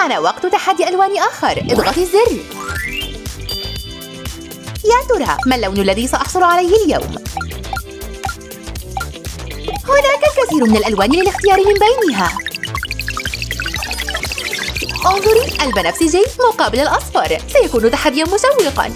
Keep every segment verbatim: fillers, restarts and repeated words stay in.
حان وقت تحدي ألوان آخر. اضغطي الزر. يا ترى ما اللون الذي سأحصل عليه اليوم؟ هناك الكثير من الألوان للاختيار من بينها. انظري، البنفسجي مقابل الأصفر. سيكون تحدياً مشوقاً.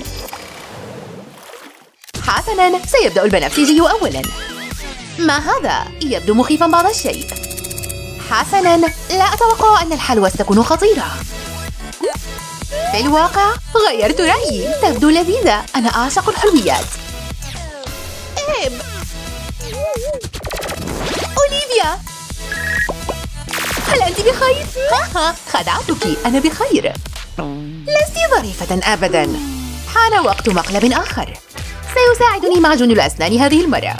حسناً، سيبدأ البنفسجي أولاً. ما هذا؟ يبدو مخيفاً بعض الشيء. حسناً، لا أتوقع أن الحلوى ستكون خطيرة. في الواقع غيرت رأيي. تبدو لذيذة. أنا أعشق الحلويات. إيب. أوليفيا، هل أنت بخير؟ ها خدعتك. أنا بخير. لست ظريفة أبداً. حان وقت مقلب آخر. سيساعدني معجون الأسنان هذه المرة.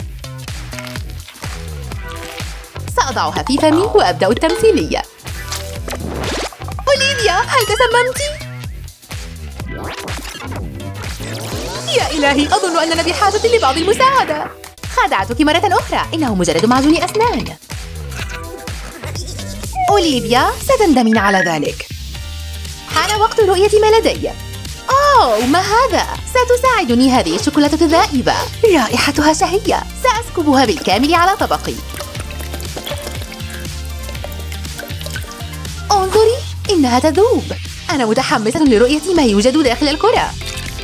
سأضعها في فمي وأبدأ التمثيلية. أوليفيا، هل تسممتِ؟ يا إلهي، أظن أننا بحاجة لبعض المساعدة. خدعتك مرة أخرى. إنه مجرد معجون أسنان. أوليفيا، ستندمين على ذلك. حان وقت رؤية ما لدي. أوه، ما هذا؟ ستساعدني هذه الشوكولاتة الذائبة. رائحتها شهية. سأسكبها بالكامل على طبقي. انظري، إنها تذوب. أنا متحمسة لرؤية ما يوجد داخل الكرة.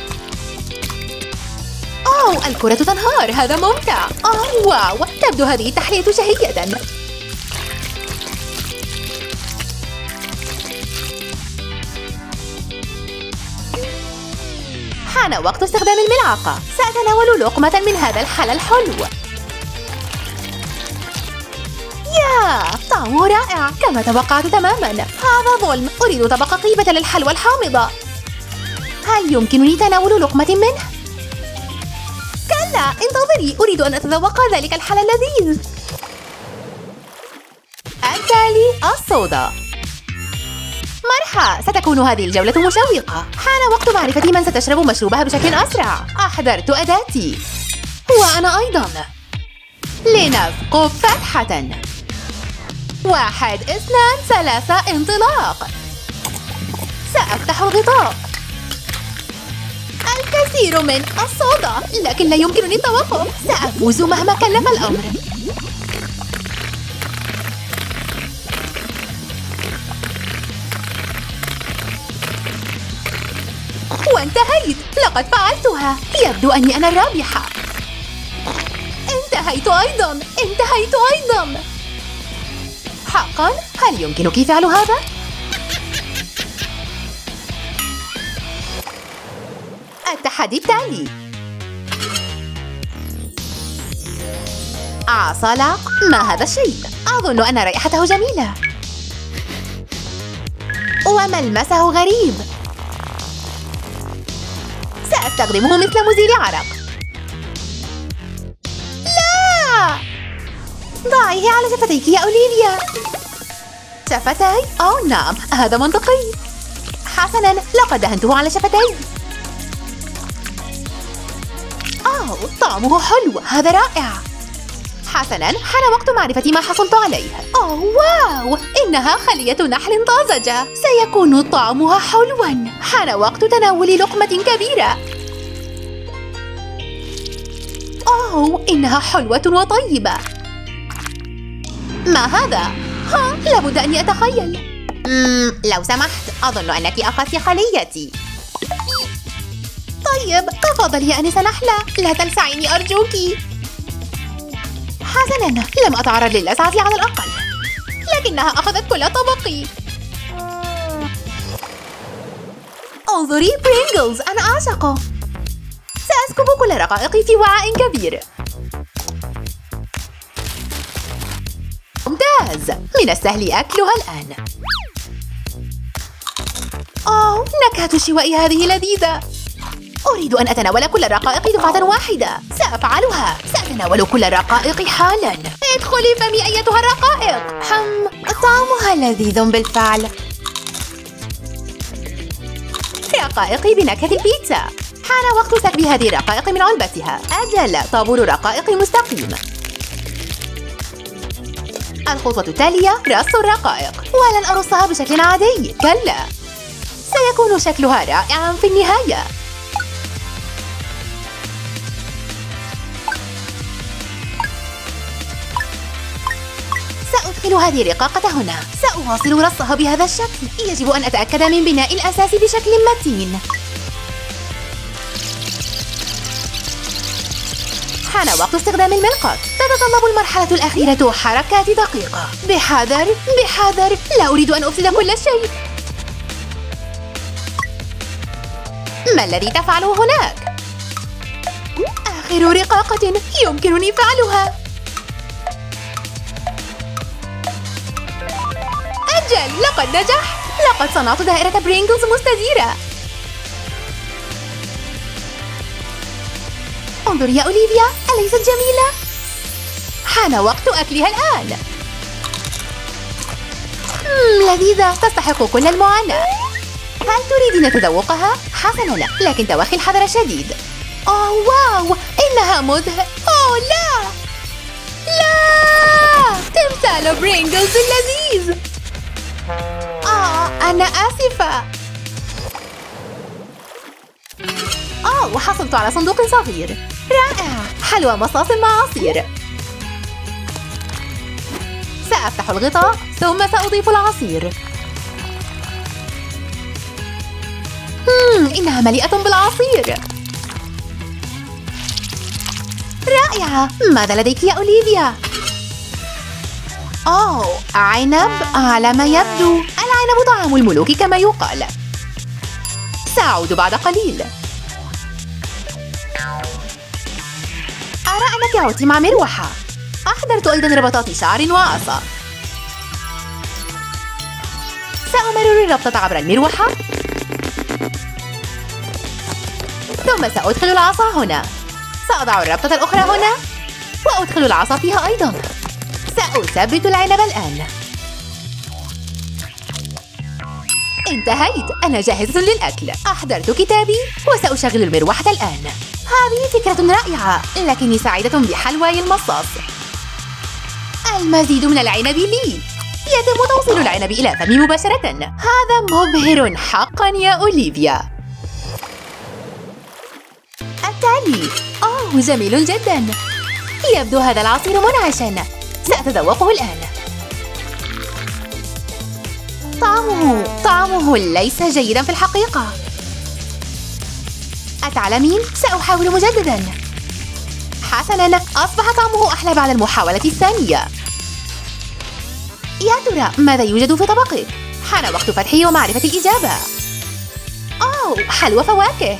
أوه، الكرة تنهار. هذا ممتع. أوه واو، تبدو هذه التحلية شهية. حان وقت استخدام الملعقة. سأتناول لقمة من هذا الحلى الحلو. يا طعمه رائع كما توقعت تماما. هذا ظلم. أريد طبق قيمة للحلوى الحامضة. هل يمكنني تناول لقمة منه؟ كلا، انتظري. أريد أن أتذوق ذلك الحلى اللذيذ. التالي الصودا. مرحبا، ستكون هذه الجولة مشوقة. حان وقت معرفة من ستشرب مشروبها بشكل أسرع. أحضرت أداتي. وأنا أيضا. لنثقب فتحة. واحد، اثنان، ثلاثة، انطلاق. سأفتح الغطاء. الكثير من الصودا، لكن لا يمكنني التوقف. سأفوز مهما كلف الأمر. وانتهيت. لقد فعلتها. يبدو أني أنا الرابحة. انتهيت أيضا. انتهيت أيضا. حقا؟ هل يمكنك فعل هذا؟ التحدي التالي. عصلق. ما هذا الشيء؟ أظن أن رائحته جميلة. وملمسه غريب. سأستخدمه مثل مزيل عرق. لا! ضعيه على شفتيك يا أوليفيا. شفتي؟ أوه نعم، هذا منطقي. حسناً، لقد دهنته على شفتي. أوه، طعمه حلو. هذا رائع. حسناً، حان وقت معرفة ما حصلت عليه. أوه واو، إنها خلية نحل طازجة. سيكون طعمها حلواً. حان وقت تناول لقمة كبيرة. أوه، إنها حلوة وطيبة. ما هذا؟ ها، لابد أني أتخيل. مم، لو سمحت، أظن أنك أخذت خليتي. طيب، تفضلي يا أنسة نحلة. لا تلسعيني أرجوكِ. حسناً، لم أتعرض للسعة على الأقل. لكنها أخذت كل طبقي. انظري، برينجلز، أنا أعشقه. سأسكب كل رقائقي في وعاء كبير. ممتاز. من السهل أكلها الآن. أوه، نكهة شواء هذه لذيذة. أريد أن أتناول كل الرقائق دفعة واحدة. سأفعلها. سأتناول كل الرقائق حالاً. ادخلي فمي أيتها الرقائق. حم، طعمها لذيذ بالفعل. رقائقي بنكهة البيتزا. حان وقت سكب هذه الرقائق من علبتها. أجل، طابور رقائق مستقيم. الخطوة التالية رص الرقائق، ولن أرصها بشكل عادي، كلا، سيكون شكلها رائعاً في النهاية. سأدخل هذه الرقاقة هنا، سأواصل رصها بهذا الشكل. يجب أن أتأكد من بناء الأساس بشكل متين. حان وقت استخدام الملقط. تتطلب المرحلة الأخيرة حركات دقيقة. بحذر بحذر، لا أريد أن أفسد كل شيء. ما الذي تفعله هناك؟ آخر رقاقة يمكنني فعلها. أجل، لقد نجحت. لقد صنعت دائرة برينجلز مستديرة. انظر يا أوليفيا، أليست جميلة؟ حان وقت أكلها الآن. مم، لذيذة، تستحق كل المعاناة. هل تريدين تذوقها؟ حسناً، لكن توخي الحذر الشديد. أوه واو، إنها مذهل. أوه لا لا، تمثال برينجلز اللذيذ. آه أنا آسفة. آه وحصلت على صندوق صغير. رائع، حلوى مصاص مع عصير. سأفتح الغطاء ثم سأضيف العصير. مم، إنها مليئة بالعصير. رائعة. ماذا لديك يا أوليفيا؟ أوه، عنب على ما يبدو. العنب طعام الملوك كما يقال. سأعود بعد قليل. أرى أنك عدت مع مروحة. أحضرت أيضا ربطات شعر وعصا. سأمرر الربطة عبر المروحة، ثم سأدخل العصا هنا. سأضع الربطة الأخرى هنا، وأدخل العصا فيها أيضا. سأثبت العنب الآن. انتهيت، أنا جاهزة للأكل. أحضرت كتابي وسأشغل المروحة الآن. هذه فكرة رائعة، لكني سعيدة بحلواي المصاص. المزيد من العنب لي. يتم توصيل العنب إلى فمي مباشرة. هذا مبهر حقا يا أوليفيا. التالي. أوه جميل جدا. يبدو هذا العصير منعشا. سأتذوقه الآن. طعمه طعمه ليس جيدا في الحقيقة. أتعلمين؟ سأحاول مجددا. حسناً، أصبح طعمه أحلى بعد المحاولة الثانية. يا ترى ماذا يوجد في طبقك؟ حان وقت فتحه ومعرفة الإجابة. أوه، حلوى فواكه.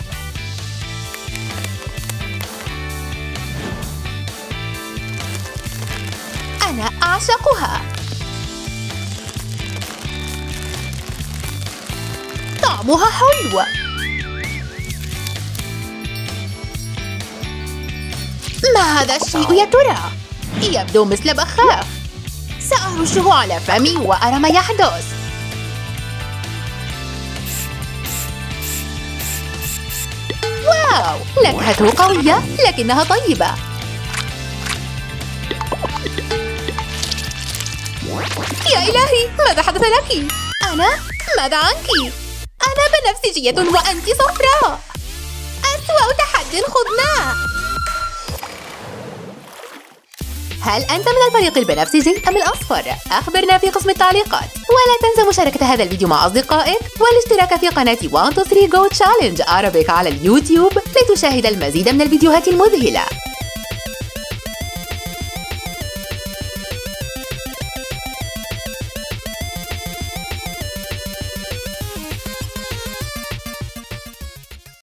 أنا أعشقها. طعمها حلو. ما هذا الشيء يا ترى؟ يبدو مثل بخاخ. سأرشه على فمي وأرى ما يحدث. واو، نكهته قوية لكنها طيبة. يا إلهي، ماذا حدث لك؟ أنا؟ ماذا عنك؟ أنا بنفسجية وأنت صفراء. أسوأ تحدي خضناه. هل أنت من الفريق البنفسجي أم الأصفر؟ أخبرنا في قسم التعليقات. ولا تنسى مشاركة هذا الفيديو مع أصدقائك والاشتراك في قناة واحد اثنين ثلاثة جو تشالنج عربيك على اليوتيوب لتشاهد المزيد من الفيديوهات المذهلة.